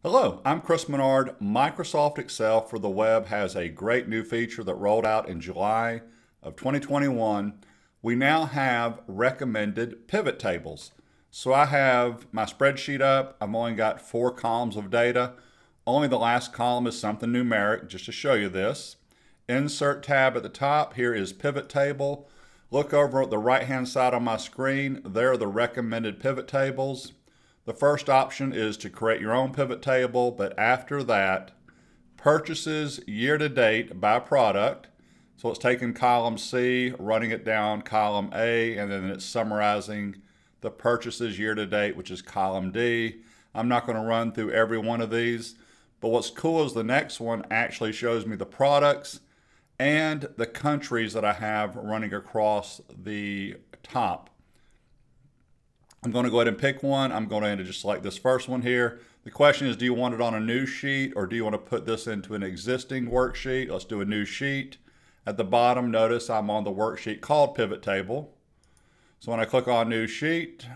Hello, I'm Chris Menard. Microsoft Excel for the web has a great new feature that rolled out in July of 2021. We now have recommended pivot tables. So I have my spreadsheet up. I've only got 4 columns of data. Only the last column is something numeric, just to show you this. Insert tab at the top. Here is pivot table. Look over at the right-hand side on my screen. There are the recommended pivot tables. The first option is to create your own pivot table, but after that, purchases year to date by product. So it's taking column C, running it down column A, and then it's summarizing the purchases year to date, which is column D. I'm not going to run through every one of these, but what's cool is the next one actually shows me the products and the countries that I have running across the top. I'm going to go ahead and pick one. I'm going to just select this first one here. The question is, do you want it on a new sheet or do you want to put this into an existing worksheet? Let's do a new sheet. At the bottom, notice I'm on the worksheet called Pivot Table. So when I click on New Sheet,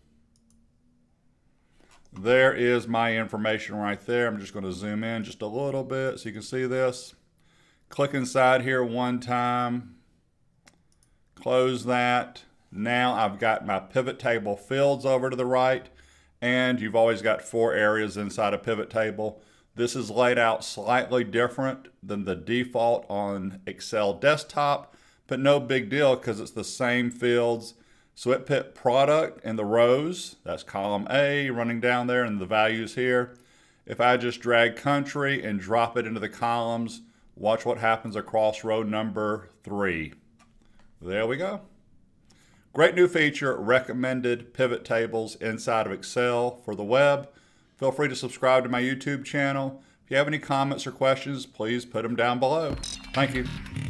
there is my information right there. I'm just going to zoom in just a little bit so you can see this. Click inside here one time. Close that. Now I've got my pivot table fields over to the right, and you've always got 4 areas inside a pivot table. This is laid out slightly different than the default on Excel desktop, but no big deal because it's the same fields. So it put product in the rows, that's column A running down there, and the values here. If I just drag country and drop it into the columns, watch what happens across row number 3. There we go. Great new feature, recommended pivot tables inside of Excel for the web. Feel free to subscribe to my YouTube channel. If you have any comments or questions, please put them down below. Thank you.